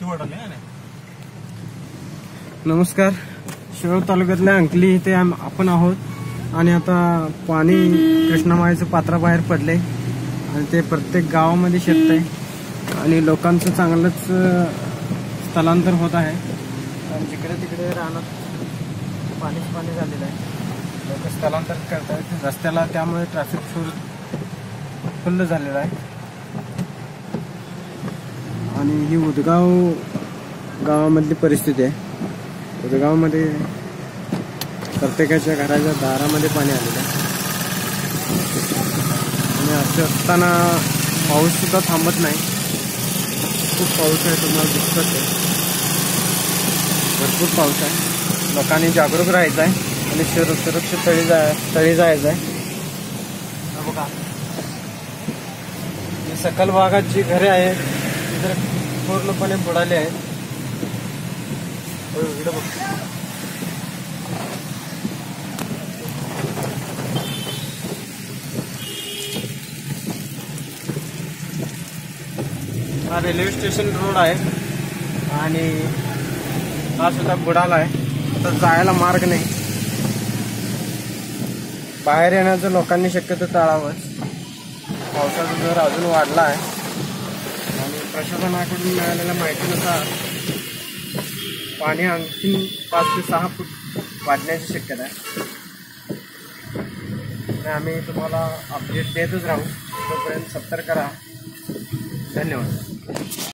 नमस्कार, शिरोळ तालुक्यातल्या अंकली इथे आपण आहोत आणि आता पाणी कृष्णामाईचं पात्राबाहेर पडले आणि ते प्रत्येक गावामध्ये शिरतंय आणि लोकांचं चांगलंच स्थलांतर होत आहे. आणि जिकडे तिकडे रानात पाणी झालेलं आहे. लोक स्थलांतर करत आहेत रस्त्याला, त्यामुळे ट्रॅफिक फुल्ल झालेला आहे. आणि ही उदगाव गावामधली परिस्थिती आहे. उदगावमध्ये प्रत्येकाच्या घराच्या दारामध्ये पाणी आलेलं आहे आणि असं असताना पाऊस सुद्धा थांबत नाही. खूप पाऊस आहे, तुम्हाला दिसत आहे, भरपूर पाऊस आहे. लोकांनी जागरूक राहायचं आहे आणि सुरक्षित तळी जायचं आहे. बघा, सकल भागात जी घरे आहेत ती तर पूर्णपणे बुडाले आहेत. हा रेल्वे स्टेशन रोड आहे आणि हा सुद्धा बुडाला आहे. आता जायला मार्ग नाही. बाहेर येण्याचं लोकांनी शक्यतो टाळावं. पावसाचा दर अजून वाढला आहे आणि प्रशासनाकडून मिळालेल्या माहितीनुसार पाणी आणखी 5 ते 6 फूट वाढण्याची शक्यता आहे. आणि आम्ही तुम्हाला अपडेट देतच राहू. तोपर्यंत सतर्क राहा. धन्यवाद.